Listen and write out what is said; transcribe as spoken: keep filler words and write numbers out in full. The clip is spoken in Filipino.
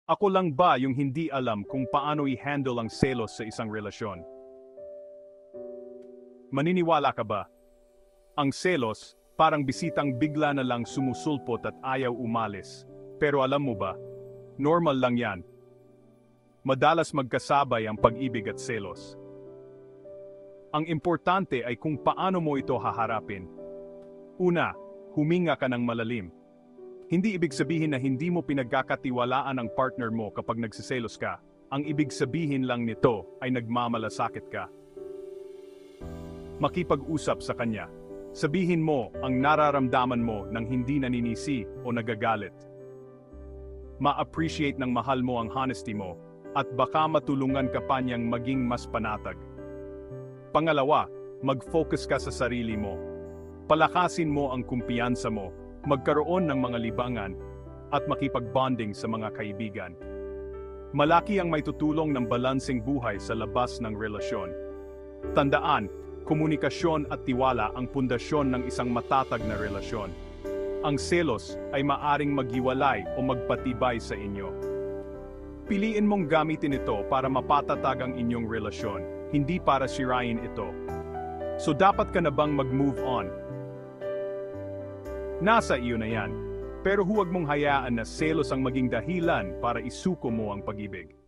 Ako lang ba yung hindi alam kung paano i-handle ang selos sa isang relasyon? Maniniwala ka ba? Ang selos, parang bisitang bigla na lang sumusulpot at ayaw umalis. Pero alam mo ba, normal lang yan. Madalas magkasabay ang pag-ibig at selos. Ang importante ay kung paano mo ito haharapin. Una, huminga ka ng malalim. Hindi ibig sabihin na hindi mo pinagkakatiwalaan ang partner mo kapag nagsiselos ka. Ang ibig sabihin lang nito ay nagmamalasakit ka. Makipag-usap sa kanya. Sabihin mo ang nararamdaman mo nang hindi naninisi o nagagalit. Ma-appreciate ng mahal mo ang honesty mo at baka matulungan ka pa niyang maging mas panatag. Pangalawa, mag-focus ka sa sarili mo. Palakasin mo ang kumpiyansa mo, magkaroon ng mga libangan, at makipag-bonding sa mga kaibigan. Malaki ang may tutulong ng balanseng buhay sa labas ng relasyon. Tandaan, komunikasyon at tiwala ang pundasyon ng isang matatag na relasyon. Ang selos ay maaring maghiwalay o magpatibay sa inyo. Piliin mong gamitin ito para mapatatag ang inyong relasyon, hindi para sirain ito. So dapat ka na bang mag-move on? Nasa iyo na yan, pero huwag mong hayaan na selos ang maging dahilan para isuko mo ang pag-ibig.